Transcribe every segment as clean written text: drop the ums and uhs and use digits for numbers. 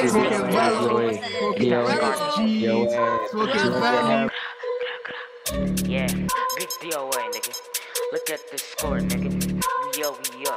Smoking mellow, smoking G, smoking mellow. Yeah, big DOA, nigga. Look at the score, nigga. We up.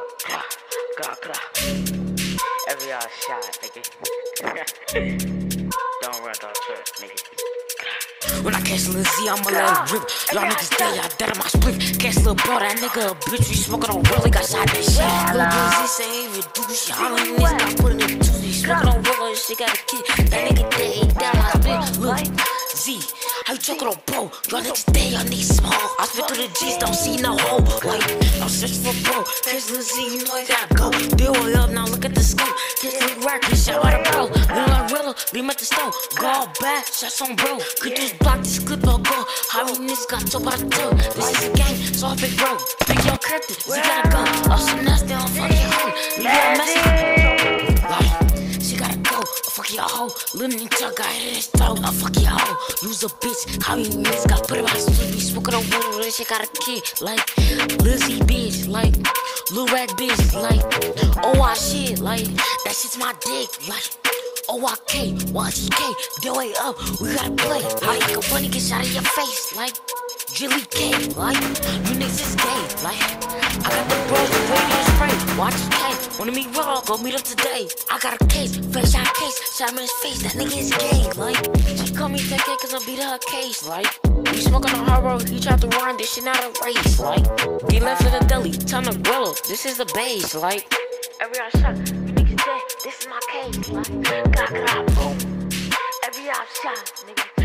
Every all shot, nigga. Don't run, don't trip, nigga. When I catch Lil Z, I'ma let it rip. Y'all niggas dead, y'all dead on my split. Catch Lil Bro, that nigga a bitch. We smoking on really got shot that shit. Lil Glizzy say he even do shit. All in this, got put in the toothie. Smoking on Willow, shit got a kid. That nigga dead, he down my split. Look, Z, how you talking on bro? Y'all niggas dead, y'all niggas small. I spit through the G's, don't see no hole. Like, I'm searching for bro. Catch Lil Z, you know you gotta go. Deal way up, now look at the scope. Catch Lil Rocky, shot by the bro. Lil Rilla, leave him at the stove. Go all bad, shots on bro. Could just block this clip or go. How many niggas got top by the toe? This is a game, so I pick bro. Pick your character, Z gotta go. Oh, so nasty, I'll fuck your hoe. Leave you a message. Like, she gotta go. Fuck your hoe. Lil' nigga got hit in his throat. I'll fuck your hoe. Lose a bitch. How many niggas got put in my sleep? Be smoking on water, this shit got a kid. Like, Lizzie bitch. Like, Lil Rat bitch. Like, oh, I shit. Like, that shit's my dick. Like, OYK, YGK, do it up, we gotta play. Like, a bunny get shot in your face. Like, Jilly K, like, you niggas is gay. Like, I got the bros with radio spray. Watch his K, wanna meet raw, go meet up today. I got a case, face shot case, shot him in his face, that nigga is gay. Like, she call me 10K cause I beat her case. Like, we smoking on hard road, he tried to run, this shit not a race. Like, he left for the deli, tell him to grill, this is the base. Like, every other shot, you niggas dead, this is my case. Like, boom. Every other shot, nigga.